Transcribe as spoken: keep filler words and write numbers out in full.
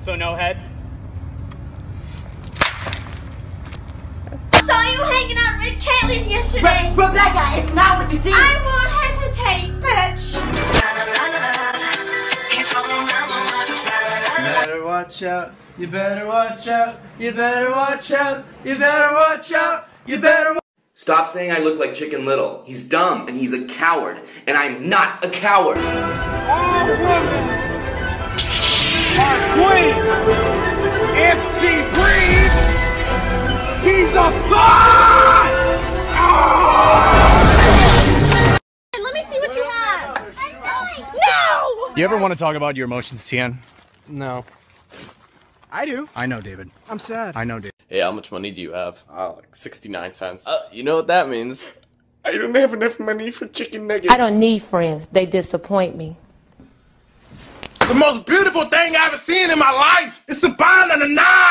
So no head? Saw you hanging out with Caitlin yesterday. Re Rebecca, it's not what you think. I won't hesitate, bitch. You better watch out. You better watch out. You better watch out. You better watch out. You better. Stop saying I look like Chicken Little. He's dumb and he's a coward, and I'm not a coward. All women are queens. If she breathes, she's a god! Let me see what you have. No! You ever want to talk about your emotions, Tian? No. I do. I know, David. I'm sad. I know, David. Hey, how much money do you have? Oh, like sixty-nine cents. Uh, you know what that means? I don't have enough money for chicken nuggets. I don't need friends. They disappoint me. The most beautiful thing I've ever seen in my life is the bond of the nine.